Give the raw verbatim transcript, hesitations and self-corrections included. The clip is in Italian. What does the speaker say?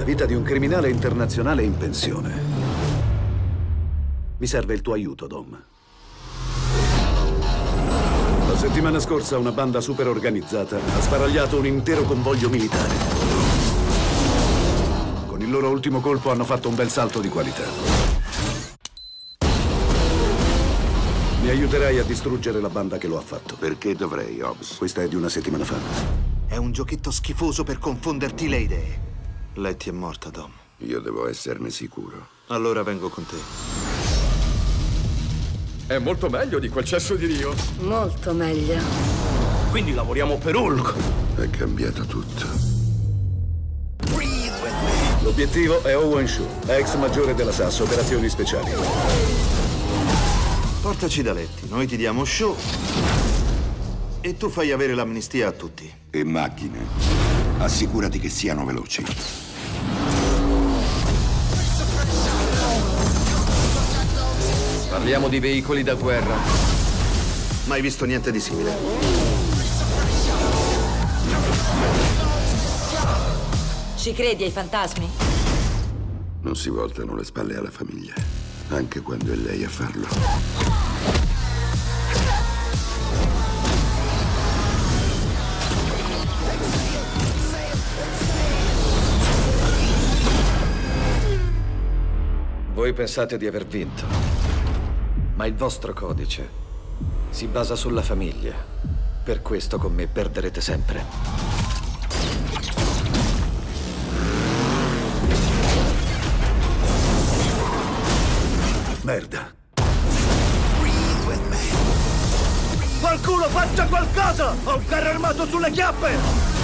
vita di un criminale internazionale in pensione. Mi serve il tuo aiuto, Dom. La settimana scorsa una banda super organizzata ha sbaragliato un intero convoglio militare. Con il loro ultimo colpo hanno fatto un bel salto di qualità. Mi aiuterai a distruggere la banda che lo ha fatto. Perché dovrei, Hobbs? Questa è di una settimana fa. È un giochetto schifoso per confonderti le idee. Letty è morta, Dom. Io devo esserne sicuro. Allora vengo con te. È molto meglio di quel cesso di Rio. Molto meglio. Quindi lavoriamo per Hulk. È cambiato tutto. L'obiettivo è Owen Shaw, ex maggiore della S A S, operazioni speciali. Portaci da Letty, noi ti diamo show e tu fai avere l'amnistia a tutti. E macchine. Assicurati che siano veloci. Parliamo di veicoli da guerra. Mai visto niente di simile. Ci credi ai fantasmi? Non si voltano le spalle alla famiglia, anche quando è lei a farlo. Voi pensate di aver vinto, ma il vostro codice si basa sulla famiglia. Per questo con me perderete sempre. Merda. Qualcuno faccia qualcosa! Ho un carro armato sulle chiappe!